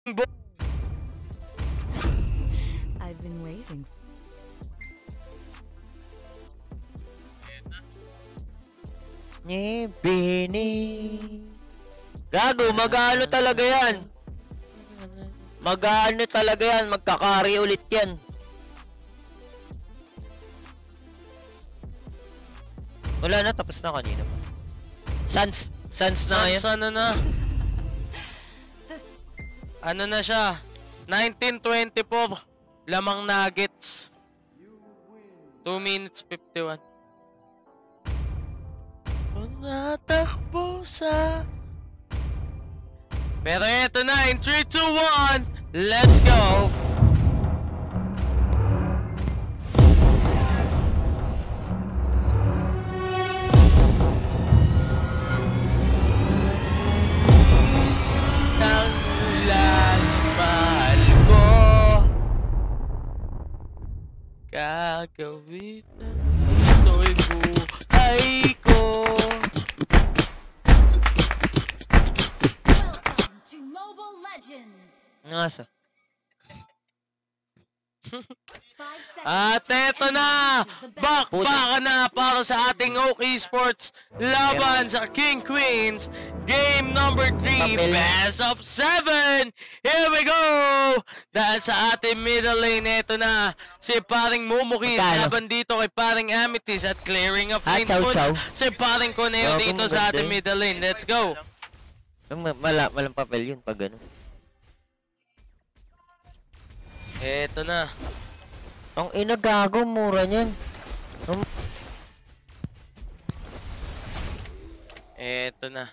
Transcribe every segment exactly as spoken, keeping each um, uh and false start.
I've been waiting. Ni Bini. Gago, mag-ano talaga yan. Mag-ano talaga yan. Magkakari ulit yan. Wala na, tapos na kanina. Sans, sans na ngayon. Sans ano na? Ano na siya? nineteen twenty-four. Lamang nuggets. two minutes fifty-one. Natakbo sa... Pero eto na, in three, two, one, let's go! Nang lang mahal ko, gagawin na ito'y buhay ko. Nasa. At eto na! Bakbaka na para sa ating Esports laban sa Kingqueens. Game number three, best of seven! Here we go! Dahil sa ating middle lane, eto na si paring Mumukis laban dito kay paring Amethyst at clearing of lanes po si paring Coneo dito sa ating middle lane. Let's go! Mala, malang papel yun pag gano'n. Eto na. Ang inagago, mura niyan. Um... Eto na.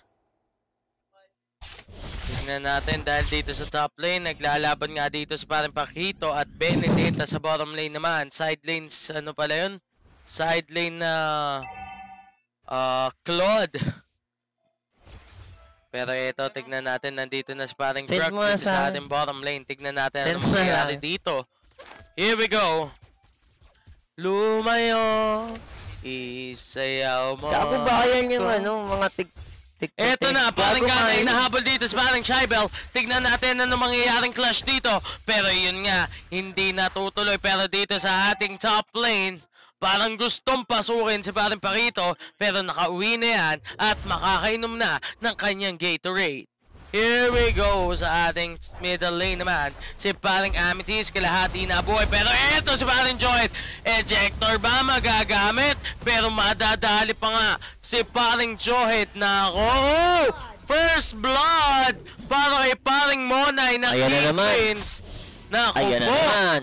Tignan natin dahil dito sa top lane, naglalaban nga dito sa parang Pakito at Benedetta sa bottom lane naman. Side lanes, ano pala yun? Side lane na uh, Claude. Pero ito, tignan natin, nandito na si paring Brock sa ating bottom lane. Tignan natin ano mangyayari dito. Here we go. Lumayo, isayaw mo. Gago ba yan yung ano, mga tig... tig ito na, paring Gana, inahabol dito si paring Shybel. Tignan natin ano mangyayaring clash dito. Pero yun nga, hindi natutuloy. Pero dito sa ating top lane, parang gustong pasukin si paring Pakito, pero nakauwi na yan at makakainom na ng kanyang Gatorade. Here we go sa ating middle lane naman. Si paring Amethyst, kalahati na buhay. Pero eto si paring Joyt. Ejector ba magagamit? Pero madadali pa nga si paring Joyt na ako. First blood para kay paring Monay ng Kingqueens. Nako po. Ayan na naman.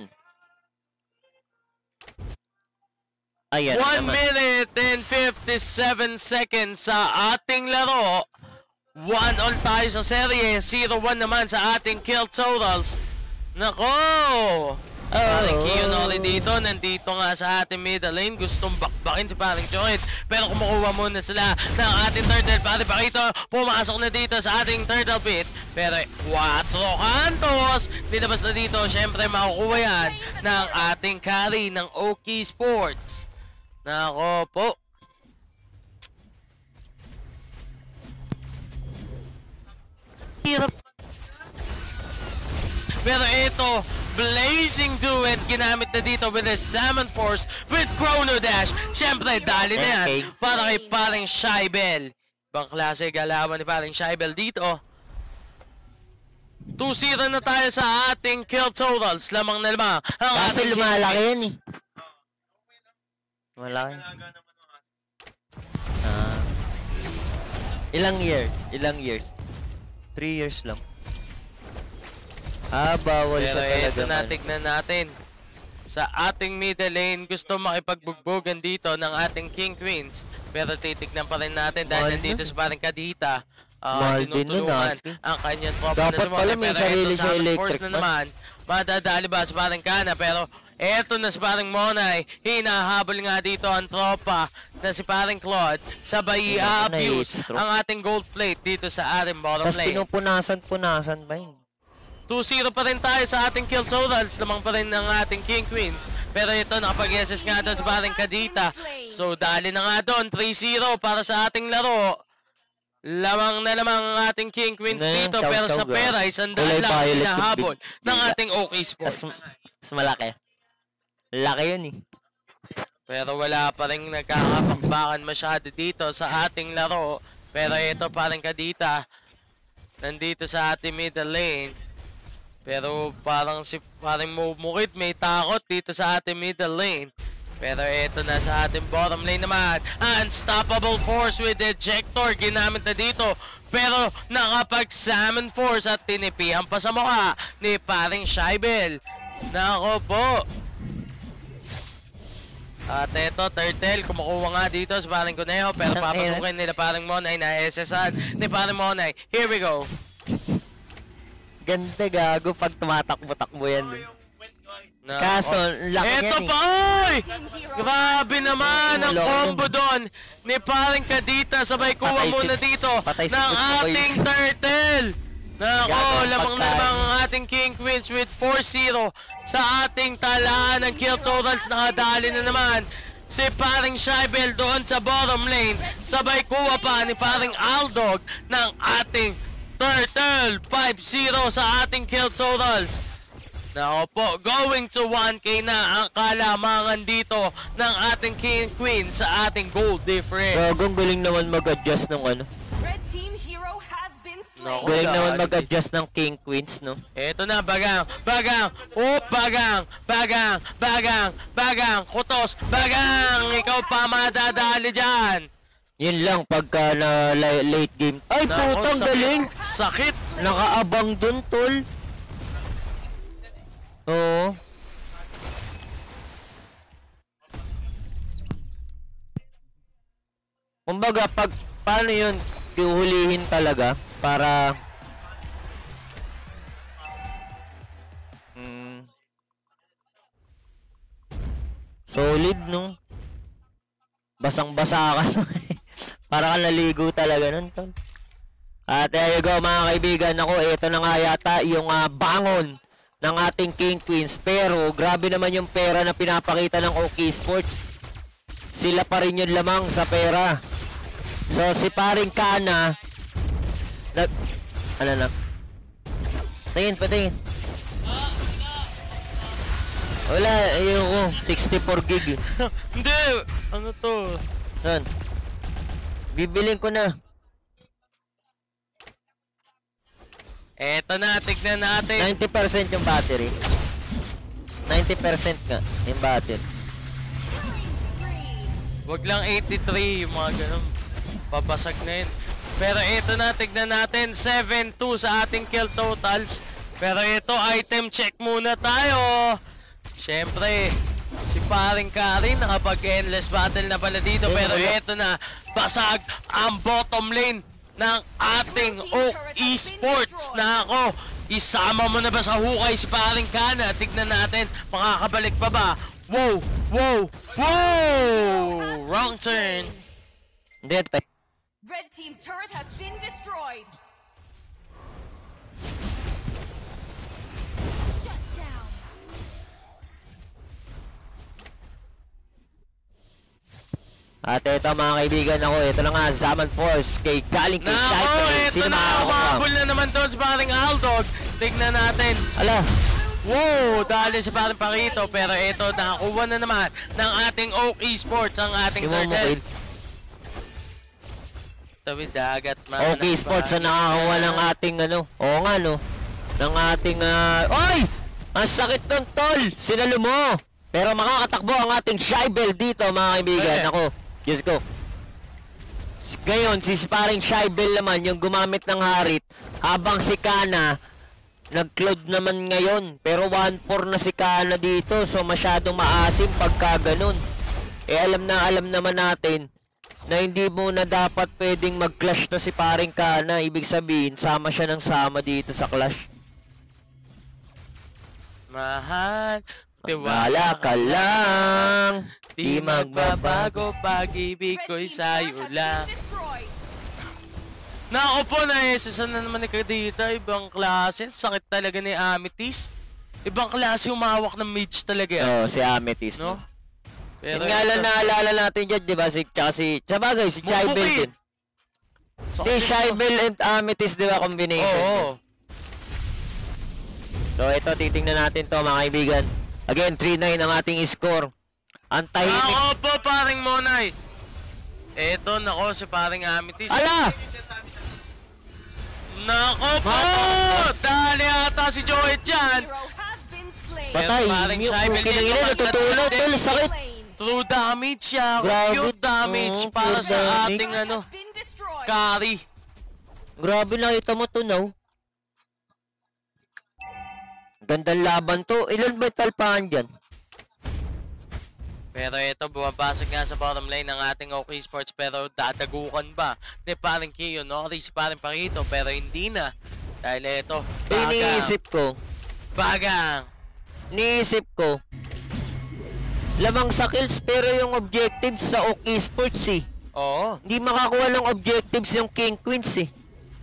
Ayan one minute and fifty-seven seconds sa ating laro. one all tayo sa serye. zero one naman sa ating kill totals. Nako! Paring Kiyonori dito. Nandito nga sa ating middle lane. Gustong bakbakin si paring Joyt. Pero kumukuha muna sila ng ating turtle. Paring Pakito pumasok na dito sa ating turtle pit. Pero quatro cantos. Dinabas na dito. Siyempre makukuha yan ng ating carry ng Esports. Nako po. Pero ito, blazing duet ginamit na dito with the Salmon Force with Chrono Dash. Siyempre, dali na yan para kay paring Shybel. Ibang klase galawan ni paring Shybel dito. two zero na tayo sa ating kill totals. Lamang na lamang. Kasi lumalaki yan eh. Malaki. Uh, ilang years? Ilang years? Three years lang. Ah, bawal pero siya talaga. Pero ito na, tignan natin. Sa ating middle lane, gusto makipagbugbogan dito ng ating Kingqueens. Pero titignan pa rin natin dahil nandito sa parang Kadita. Uh, tinutulungan ang kanyang tropa na sumuli. Pero ito sa ating force na naman. Madadali ba sa parang Kana? Pero eto na si paring Monay. Hinahabol nga dito ang tropa na si paring Claude. Sabay i-abuse ang ating gold plate dito sa ating bottom lane. Tapos pinupunasan-punasan ba yun? two zero pa rin tayo sa ating kill totals. Lamang pa rin ng ating Kingqueens. Pero ito, nakapag-S S nga doon sa paring Kadita. So, dali na nga doon. three zero para sa ating laro. Lamang na lamang ang ating Kingqueens Ngayon, dito, chow, pero chow, sa ga. pera ay sandaan Kulay lang violet yung hinahabol big- ng bigla. ating OK Mas, Sports. mas malaki. Laki yun eh. Pero wala pa rin nagkakapakbakan masyado dito sa ating laro. Pero ito parang kadita. Nandito sa ating middle lane. Pero parang si parang mumukit may takot dito sa ating middle lane. Pero ito na sa ating bottom lane naman. Unstoppable Force with Ejector. Ginamit na dito. Pero nakapag-Salmon Force at tinipihan pa sa mukha ni paring Shaibel. Nako po. At ito, Turtle, kumukuha nga dito sa paring Kuneho. Pero papasukin nila paring Monay na S S-an ni paring Monay. Here we go. Ganda gago pag tumatakbo-takbo yan. Na, Kaso, oh, laki eto yan eh. pa, oy! Grabe naman ang combo doon ni paring Kadita. Sabay kuha Patay muna si- dito patay si ng Kutoy. ating Turtle. Nako, Gagawin lamang na pagkain. lamang ang ating Kingqueens with four zero sa ating talaan ng kill totals. Nakadali na naman si paring Shaibel doon sa bottom lane. Sabay kuha pa ni paring Aldog ng ating Turtle. five zero sa ating kill totals. Nako po, going to one K na ang kalamangan dito ng ating Kingqueen sa ating goal difference. Gagong galing naman mag-adjust ng ano. Red team hero has been slain. Nako, Galing naman dali. mag-adjust ng King Queens, no? Eto na, bagang, bagang, oh, bagang, bagang, bagang, bagang, kutos, bagang, ikaw pa madadali dyan. Yun lang pagka na la- late game. Ay, Nako, putang sakit, galing! Sakit. Nakaabang dun, tol. Oo. Kumbaga, pag paano yun, huhulihin talaga para mm, solid, no? Basang-basa ka. Para ka naligo talaga nun, tol. At there you go, mga kaibigan. Ako, ito na nga yata yung uh, bangon ng ating Kingqueens. Pero grabe naman yung pera na pinapakita ng OK Sports. Sila pa rin yun lamang sa pera. So si paring Kana na, ano na? Tingin, patingin. Wala, ayoko. sixty-four gig. Hindi, ano to? Saan? Bibiling ko na. Eto na, tignan natin. ninety percent yung battery. ninety percent nga yung battery. Wag lang eighty-three, yung mga ganun. Papasag na yun. Pero ito na, tignan natin. seven two sa ating kill totals. Pero ito, item check muna tayo. Siyempre, si paring Karin nakapag-endless battle na pala dito. Pero ito na, basag ang bottom lane ng ating O Esports. Na ako, isama mo na ba sa hukay si paring Kana? Tignan natin, makakabalik pa ba? Wow! Wow! Wow! Wrong turn. Hindi, te. Red team turret has been destroyed. Shut down. At ito mga kaibigan ako, ito na nga, Zaman Force kay galing kay Nako, Cypher. ito Sino na, makakakuha? umabol na naman doon sa paring Aldog. Tignan natin. Ala, Wow! Dali sa paring Pakito. Pero ito, nakakuha na naman ng ating Oak Esports ang ating yung mga turtle. mukil. Tawid dagat, man. OK Sports na nakakakuha ng ating ano, oo nga no, ng ating, ah, oy! Ang sakit ng tol! Sinalo mo! Pero makakatakbo ang ating Shaibel dito mga kaibigan. Eh. Ako, yes go. Ngayon, si paring Shaibel naman yung gumamit ng harit habang si Kana nag-cloud naman ngayon. Pero one four na si Kana dito, so masyadong maasim pagka ganun. Eh alam na alam naman natin na hindi muna dapat pwedeng mag-clash na si paring Kana. Ibig sabihin, sama siya ng sama dito sa clash. Mahal, Wala ka lang, di magbabago, pag-ibig Red ko'y team sa'yo turret has lang. been destroyed. Nako po, na-S S na naman ni Kadita. Ibang klase. Sakit talaga ni Amethyst. Ibang klase umawak ng mage talaga. Oo, oh, si Amethyst, no? No? Pero Yung nga lang ito- naalala natin dyan, di ba? Si, kasi, sa bagay, si Chaibel Bukbukid. din. So, Hindi, kasi- Shybel and Amethyst, di ba, combination? Oo. So, ito, titingnan natin to, mga kaibigan. Again, three nine ang ating score. Ang tahimik. Ako po, paring Monay. Eto, nako, si paring Amethyst. Ala! Nako po! Dali ata si Joey dyan. Hero has been slain. Patay, Paring yung Shybel kinang dito, ina, natutulog, maganda tol, din. sakit. True damage siya. Grabe. Pure damage Oo, para pure sa damage. ating ano, Has been destroyed. carry. Grabe, nakita mo to, no? Gandang laban to. Ilan ba yung talpahan dyan? Pero ito, bumabasag nga sa bottom lane ng ating OK Sports, pero dadagukan ba ni paring Kiyo, no? Si paring Parito, pero hindi na. Dahil ito, bagang. Iniisip ko, Bagang. iniisip ko, lamang sa kills pero yung objectives sa OK Sports eh. Oo. Hindi makakuha ng objectives yung Kingqueens eh.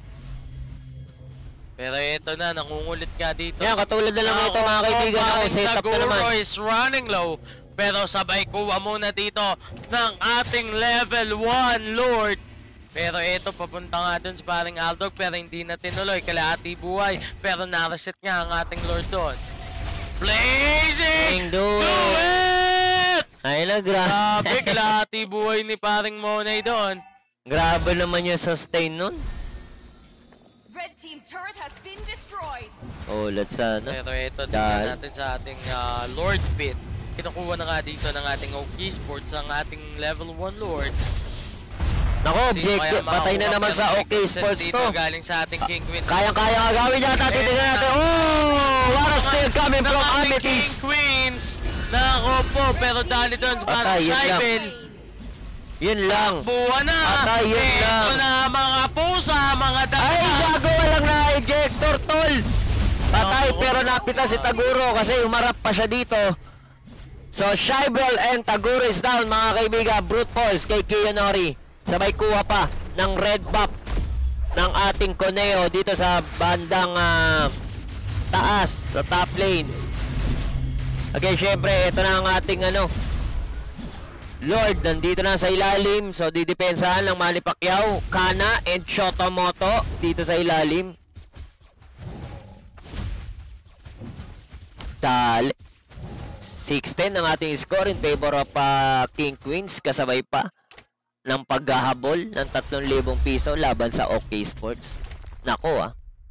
Pero ito na, nangungulit nga dito. Yan, katulad na lang ito mga kaibigan ako, setup na naman. Taguro is running low. Pero sabay kuha muna dito ng ating level one Lord. Pero ito, papunta nga dun si paring Aldog, pero hindi na tinuloy. Kalahati buhay. Pero nareset nga ang ating Lord doon. Blazing! Do Do it! Ay na, gra Grabe, kalahati buhay ni paring Monay doon. grabe naman yung sustain nun. Red team turret has been destroyed. Oh, let's ano. Pero ito, Dahil- tingnan natin sa ating ah, Lord Pit. Kinukuha na nga dito ng ating OK Sports ang ating level one Lord. Nako, Sino kaya objective. Patay na makakuha naman ng sa OK objectives Sports dito to. galing sa ating Kingqueens. Kayang-kaya nga gawin yata. Titignan natin. Oh! What a steal coming from Amethyst. Kingqueens! Nako po, pero dali doon sa parang Patay, yun lang. Shybel. Yun lang. Buwa na! Patay, yun Ito lang. na mga pusa, mga Ay, dala. gago, walang na-ejector, tol. Patay, Oo. pero napita si Taguro kasi umarap pa siya dito. So, Shybel and Taguro is down, mga kaibigan. Brute force kay Kiyonori. Sabay kuha pa ng red buff ng ating Koneo dito sa bandang ah, taas, sa top lane. Okay, syempre, ito na ang ating ano, Lord, nandito na sa ilalim. So, didepensahan ng Manny Pacquiao, Kana, and Shotomoto dito sa ilalim. Dali. six ten ang ating score in favor of uh, Kingqueens. Kasabay pa ng paghahabol ng tatlong libong piso laban sa OK Sports. Nako ah.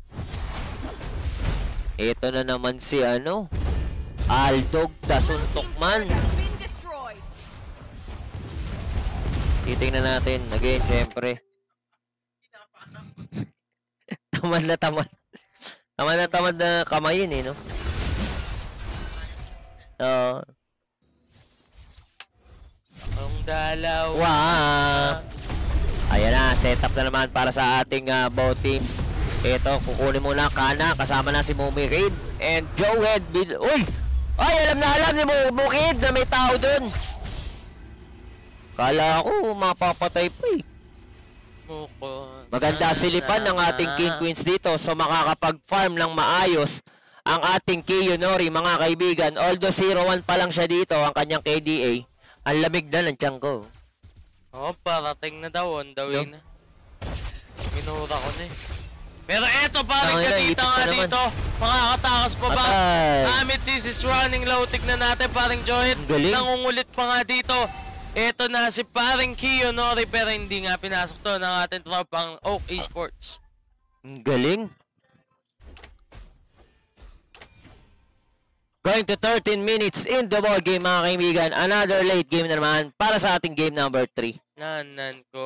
Ito na naman si ano, Aldog Dasuntok man. Turret has been destroyed. Titingnan natin. Again, syempre. Tamad na tamad. Tamad na tamad na kamayin eh, no? So, Ang dalaw. wow! Ayan na, setup na naman para sa ating uh, both teams. Ito, kukunin muna Kana, kasama na si Mumi Reid and Joehead. Bil Uy! Ay, alam na alam ni Mukid na may tao dun. Kala ko, mapapatay pa eh. Muko. Maganda silipan ng ating Kingqueens dito, so makakapag-farm ng maayos ang ating Kiyonori, mga kaibigan. Although zero one pa lang siya dito, ang kanyang K D A. Ang lamig na ng tiyan ko. Oh, parating na daw, on the way No. na. Minura ko na eh. Pero eto, parang Tangina, ganito ipit na nga naman. dito. Makakatakas pa ba? Patay. Amethyst is running low. Tignan natin, parang Joyet. Ang galing. Nangungulit pa nga dito. Eto na si paring Kiyonori, pero hindi nga pinasok to ng ating tropang Oak Esports. Ang galing. Going to thirteen minutes in the ball game, mga kaibigan. Another late game na naman para sa ating game number three. Nanan ko.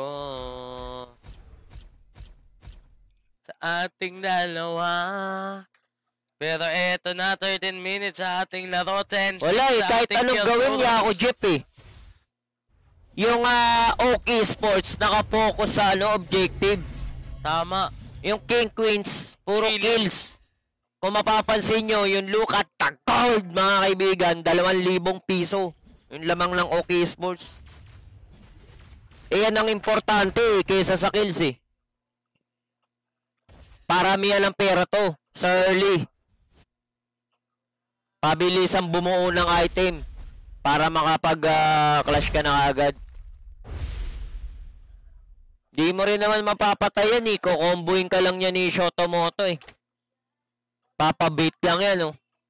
Sa ating dalawa. Pero eto na, thirteen minutes sa ating laro. ten Wala eh, sa kahit ating anong kill gawin niya ako, totals. Jeep eh. Yung uh, OK Sports, nakapokus sa ano, objective. Tama. Yung Kingqueens, puro Killing. kills. Kung mapapansin nyo, yung look at the gold, mga kaibigan, dalawang libong piso. Yung lamang ng OK Sports. Eh, yan ang importante eh, kaysa sa kills eh. Paramihan ng pera to, sa early. Pabilisang bumuo ng item para makapag-clash ka na agad. Di mo rin naman mapapatay yan eh. Kukomboin ka lang yan ni Shotomoto eh. Papabait lang yan oh.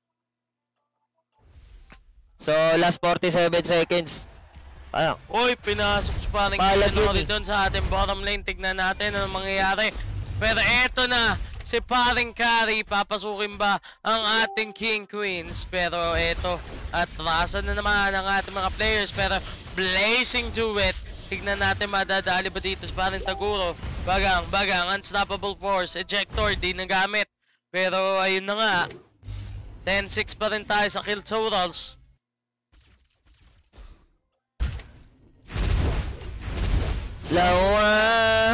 So, last forty-seven seconds. Ano? Uy, pinasok si paring Kinori doon sa ating bottom lane. Tignan natin ano mangyayari. Pero eto na, si paring Carry, papasukin ba ang ating Kingqueens? Pero eto, atrasan na naman ang ating mga players. Pero blazing to it. Tignan natin madadali ba dito si paring Taguro. Bagang, bagang, unstoppable force. Ejector, di nagamit. Pero ayun na nga, ten six pa rin tayo sa kill totals. Lawa.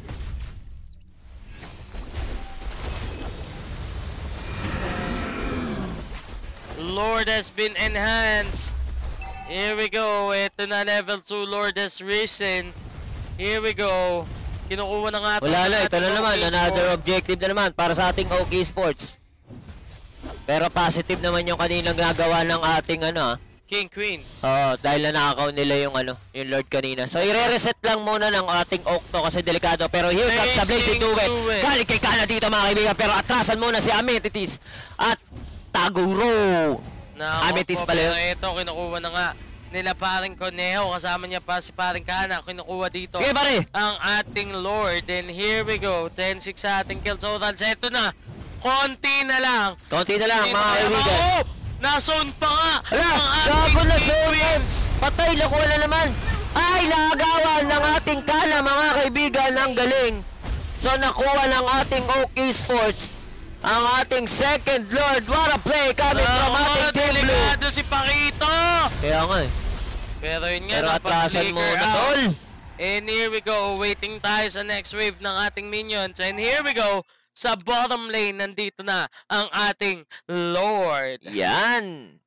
Lord has been enhanced. Here we go. Ito na level two. Lord has risen. Here we go. Kinukuha na nga. Wala na. Ito na naman. Another objective na naman para sa ating OK Sports. Pero positive naman yung kaninang gagawa ng ating ano ah. Kingqueens. Oo, dahil na nakakaw nila yung ano, yung Lord kanina. So, i-reset lang muna ng ating Octo kasi delikado. Pero here comes the Blazing Duet. Galing kay Kana dito mga kaibigan. Pero atrasan muna si Amethyst at Taguro. Amethyst pala yun. Ito, kinukuha na nga nila paring Conejo. Kasama niya pa si paring Kana. Kinukuha dito. Sige pare. Ang ating Lord. And here we go. ten six sa ating kills. So, ito na. Konti na lang. Konti na lang mga kaibigan. Oh! Nasoon pa nga! Hala! Gago na soon! Patay! Nakuha na naman! Ay! Nakagawa ng ating Kana mga kaibigan ng galing! So nakuha ng ating OK Sports ang ating second Lord. What a play coming uh, from ating Team Blue! Delikado si Pakito! Kaya nga eh. Pero yun nga, pero atrasan mo na tol! And here we go. Waiting tayo sa next wave ng ating minions. And here we go. Sa bottom lane, nandito na ang ating Lord. Yan.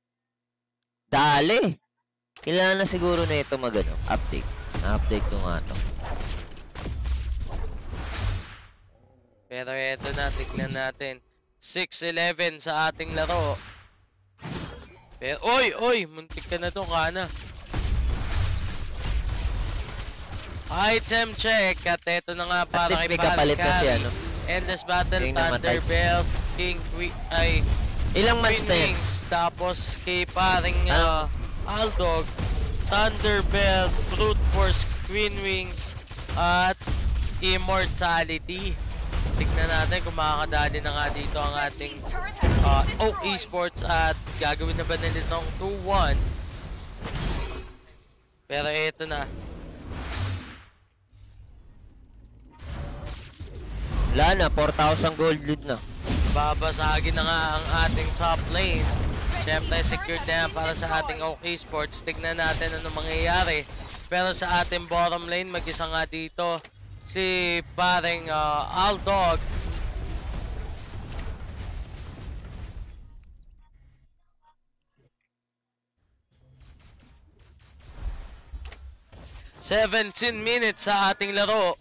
Dali. Kailangan na siguro na ito mag-ano, update. Na-update ko nga ito. Pero ito na, tignan natin. six eleven sa ating laro. Pero, oy, oy, muntik ka na to, Kana. Item check. At ito na nga para kay Paling Carry. Ano? Endless Battle, Thunderbelt, King Queen, ay ilang months na yan? Tapos kay paring uh, Aldog, Thunderbelt, Brute Force, Queen Wings, at Immortality. Tignan natin kung makakadali na nga dito ang ating uh, O Esports at gagawin na ba nila ng two one. Pero ito na. Wala na, four thousand gold lead na. Babasagin na nga ang ating top lane. Siyempre, secured na yan para sa ating OK Sports. Tignan natin ano mangyayari. Pero sa ating bottom lane, mag-isa nga dito si paring uh, Aldog. seventeen minutes sa ating laro.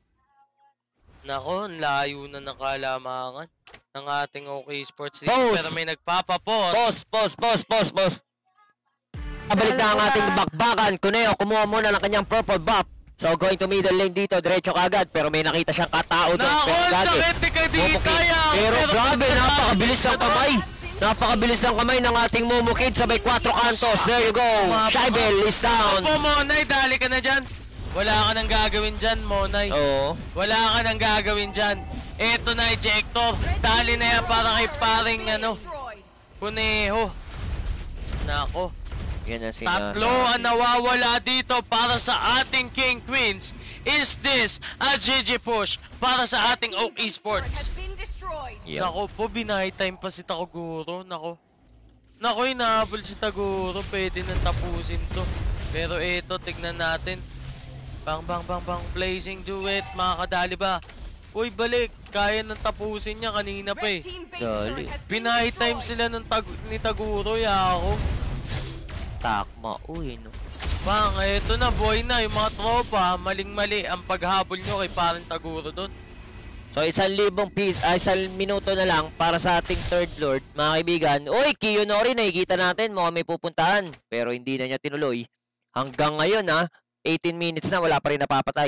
Nako, layo na ng kalamangan ng ating OK Sports dito. Pero may nagpapapos. Pause, pause, pause, pause, pause. Kabalik na ang ating bakbakan. Cuneo, kumuha muna ng kanyang purple buff. So, going to middle lane dito, diretso kagad. Pero may nakita siyang katao doon. Nako, sakit ka di kaya. Pero grabe, napakabilis ng kamay. Napakabilis ng kamay ng ating Momokid. Sabay quattro cantos. There you go. Shaibel is down. Opo, Monay, dali ka na dyan. Wala ka nang gagawin dyan, Monay. Oo. Wala ka nang gagawin dyan. Eto na, ejector. Dali na yan para kay paring, ano, Conejo. Nako. Yan ang Tatlo ang nawawala dito para sa ating Kingqueens. Is this a G G push para sa ating O Esports? Yeah. Nako po, binahay time pa si Taguro. Nako. Nako, inahabol si Taguro. Pwede nang tapusin to. Pero eto, tignan natin. Bang, bang, bang, bang. Blazing to it. Makakadali ba? Uy, balik. Kaya nang tapusin niya kanina pa eh. Dali. Binahay time sila ng tag ni Taguro. Yako. Takma. Uy, no. Bang, eto na. Boy na. Yung mga tropa. Maling-mali ang paghabol nyo kay parang Taguro doon. So, isang libong piece, ah, isang minuto na lang para sa ating third lord, mga kaibigan. Uy, Kiyonori, nakikita natin, mukhang may pupuntahan. Pero hindi na niya tinuloy. Hanggang ngayon, ha, eighteen minutes na, wala pa rin napapatay.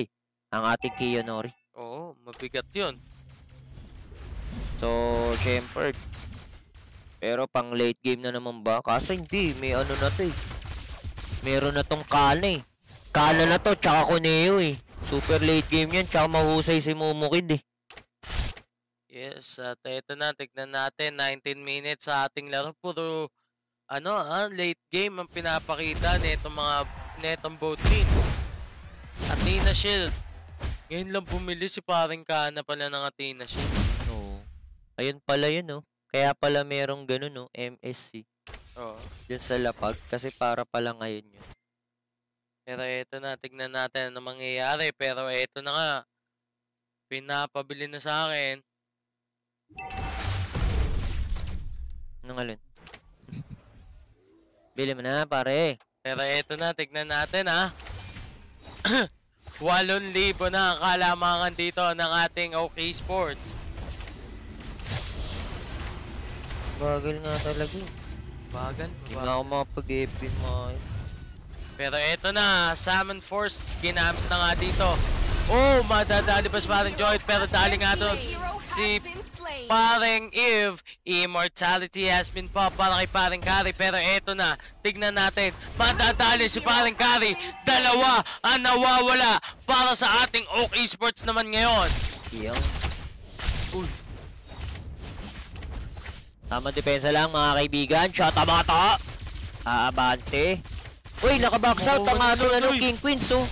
ang ating Kiyonori. Oo, mabigat yun. So, syempre. Pero pang late game na naman ba? Kasi hindi, may ano na to eh. Meron na tong Kana eh. Kana na to, tsaka Kuneo eh. Super late game yan, tsaka mahusay si Momokid eh. Yes, at ito na, tignan natin, nineteen minutes sa ating laro. Puro, ano ah, late game ang pinapakita netong mga, netong both teams. Athena Shield. Ngayon lang bumili si paring Kana pala ng Athena Shield. Oo. Ayun pala yun oh. Kaya pala merong ganun no, M S C. Oo. Dyan sa lapag, kasi para pala ngayon yun. Pero ito na, tignan natin ano mangyayari. Pero ito na nga, pinapabili na sa akin. Anong alin? Bili mo na pare. Pero ito na, tignan natin ha. Walong libo na ang kalamangan dito ng ating OK Sports. Bagal nga talaga. Bagal, Hindi nga ako makapag-F P mo. Pero eto na, Salmon Force, ginamit na nga dito. Oh, madadali pa si parang Joy, pero dali nga doon si parang Eve. Immortality has been pop para kay parang Kari. Pero eto na, tignan natin, madadali si parang Kari. Dalawa ang nawawala para sa ating Oak Esports naman ngayon. Yung. Uy. Tama depensa lang mga kaibigan. Shot mata. Aabante. Uy, naka-box out ang ating ano, Kingqueens oh.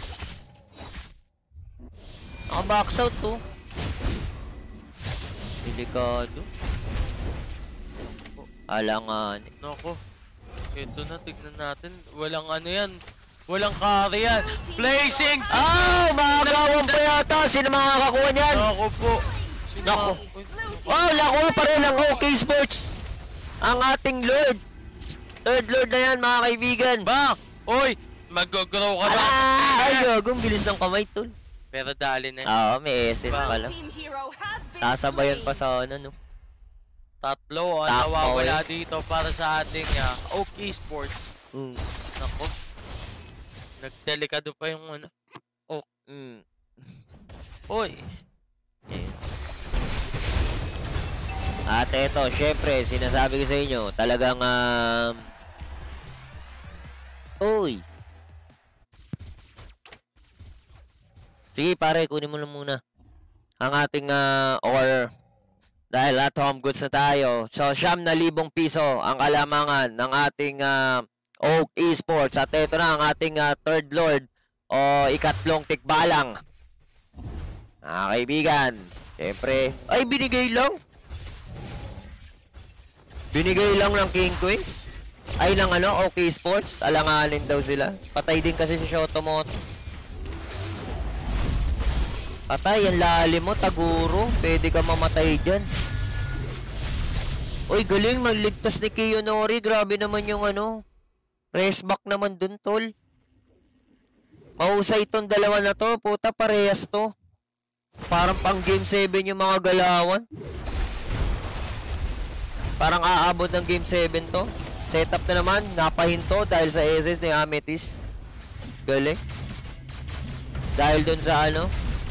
Naka-box out oh. Delikado. Alangan. Nako. Ito na, tignan natin. Walang ano yan. Walang carry yan. Placing! Oh! Makagawang pa yata. Sino makakakuha niyan? Nako po. Nako. Oh, nakuha pa rin ang OK Sports. Ang ating Lord. Third Lord na yan mga kaibigan. Ba? Oy! Mag-grow ka ba? Ah! Ay, gagong bilis ng kamay tol. Pero dali na. Oo, may S S Ba? pala. Sasabayan pa sa ano no. Tatlo ang Tambay. nawawala dito para sa ating uh, OK Sports. Mm. Nako. Nagdelikado pa yung ano. Oh. Mm. Oy. Eh. At eto, syempre, sinasabi ko sa inyo, talagang um... Uy. Sige pare, kunin mo lang muna ang ating uh, or dahil at home goods na tayo. So, siyam na libong piso ang kalamangan ng ating uh, Oak Esports. At ito na ang ating uh, third lord o ikatlong tikbalang. Mga kaibigan, syempre, ay binigay lang. Binigay lang ng Kingqueens. Ay ng ano, OK Sports. Alanganin daw sila. Patay din kasi si Shotomoto. Patay, ang lalim mo, Taguro. Pwede ka mamatay dyan. Uy, galing, magligtas ni Kiyonori. Grabe naman yung ano. Press back naman dun, tol. Mahusay itong dalawa na to. Puta, parehas to. Parang pang game seven yung mga galawan. Parang aabot ng game seven to. Setup na naman, napahinto dahil sa S S ni Amethyst. Galing. Dahil dun sa ano,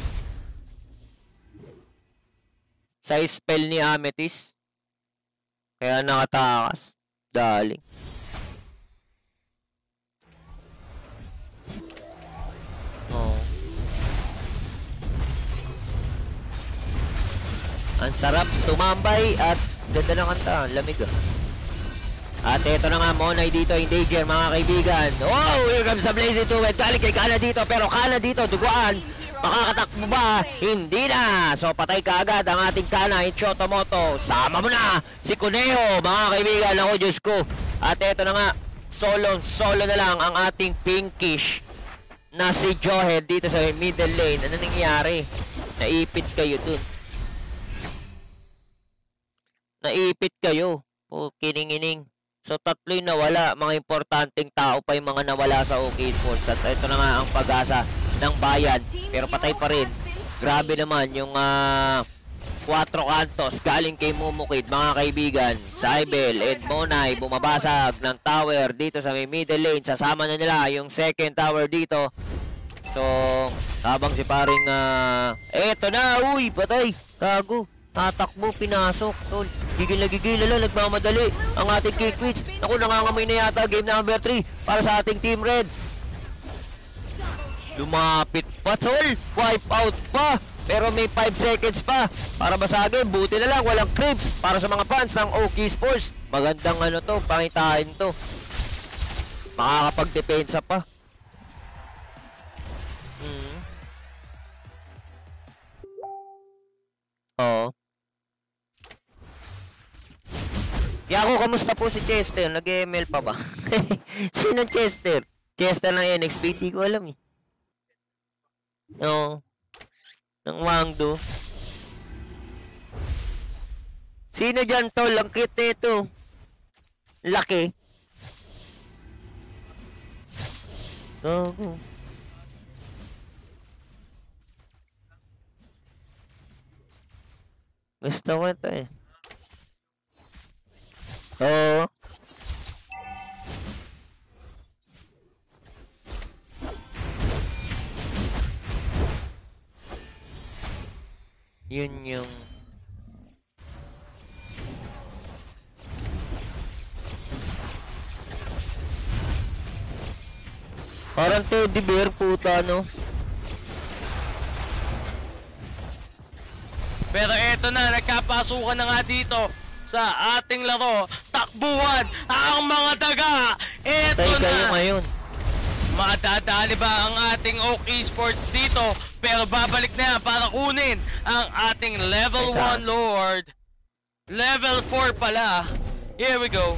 sa spell ni Amethyst. Kaya nakatakas. Daling. Oh. Ang sarap tumambay at ganda ng kanta. Lamig ah. At ito na nga, Monay dito, in danger mga kaibigan. Oh, here comes the blazing two and galing kay Kana dito. Pero Kana dito, duguan. Makakatakbo ba? Hindi na. So patay ka agad ang ating Kana, Shotomoto. Sama mo na si Kuneo mga kaibigan. Ako, Diyos ko. At ito na nga, solo, solo na lang ang ating pinkish na si Johead dito sa middle lane. Ano nangyari? Naipit kayo dun. Naipit kayo. O, kining-ining. So, tatlo yung nawala. Mga importanteng tao pa yung mga nawala sa OK Sports. At ito na nga ang pag-asa ng bayan. Pero patay pa rin. Grabe naman yung uh, Quatro Cantos galing kay Momokid, mga kaibigan. Cybel and Monay bumabasag ng tower dito sa may middle lane. Sasama na nila yung second tower dito. So, Habang si paring, ah... eto na, uy, patay. Gago. Tatakbo, pinasok, tol. Gigil na gigil, lalo, nagmamadali. Ang ating Kingqueens. Naku, nangangamoy na yata game number three para sa ating Team Red. Lumapit pa, tol. Wipe out pa. Pero may five seconds pa para basagin. Buti na lang, walang creeps para sa mga fans ng Esports. Magandang ano to, pangitain to. Makakapag-depensa pa. Hmm. Oo. Yago, kamusta po si Chester? Nag-M L pa ba? Sino Chester? Chester ng N X P? Di ko alam eh. Oo. Ng Wangdo. Sino dyan, tol? Ang cute nito. Laki. Gago. Gusto ko ito eh. Oo. Yun yung... Parang teddy bear, puta, no? Pero eto na, nagkapasukan na nga dito sa ating laro. Takbuhan ang mga daga. Eto Tay na. kayo ngayon. Matadali ba ang ating Oak Esports dito? Pero babalik na yan para kunin ang ating level one Lord. Level four pala. Here we go.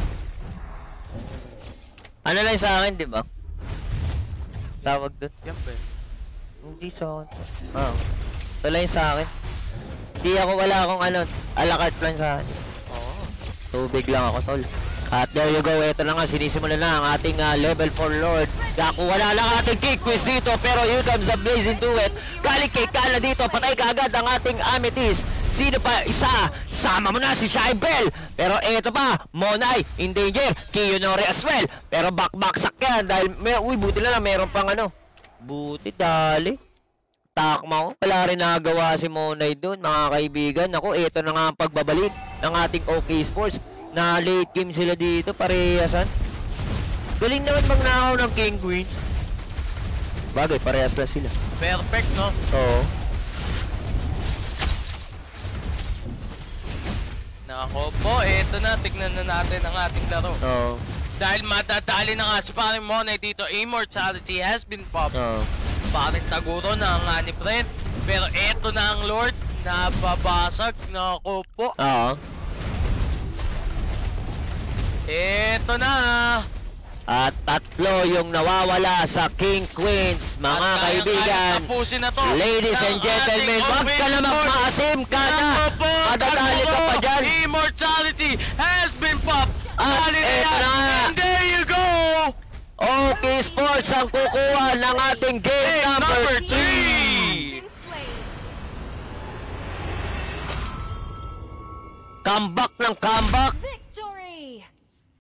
Ano lang sa akin, di ba? Tawag doon. Yan ba? Hindi sa akin. Oo. Ito lang sa akin. Hindi ako, wala akong ano, alakart plan sa akin. Oo. Tubig lang ako, tol. At there you go, ito na nga, sinisimula na ang ating uh, level four Lord. Nakuha na lang ating Kingqueens dito, pero here comes the blaze into it. Galing kay Kala dito, patay kaagad ang ating Amethyst. Sino pa? Isa, sama mo na si Shaibel. Pero eto pa, Monay, in danger, Kiyonori as well. Pero back-back sakyan dahil, may, uy, buti na lang, meron pang ano. Buti, dali. Takma ko, wala rin nagawa si Monay doon, mga kaibigan. Ako, eto na nga ang pagbabalik ng ating OK Sports. Na late game sila dito, parehasan. Galing naman magnakaw ng Kingqueens. Bagay, parehas lang sila. Perfect, no? Oo. Nako po, eto na, tignan na natin ang ating laro. Oo. Dahil matadali na nga si paring Monay dito, Immortality has been popped. Oo. Paring Taguro na nga ni Brent. Pero eto na ang Lord, nababasag. Nako po. Oo. Eto na. At tatlo yung nawawala sa Kingqueens, mga At kaibigan. tapusin na to. Ladies and gentlemen, wag ka na magmaasim ka na. Madadali ka pa dyan. Immortality has been popped. At Dali na eto yan. na nga. And there you go. OK Sports ang kukuha ng ating game Game number number three. three. Been slain. Comeback ng comeback.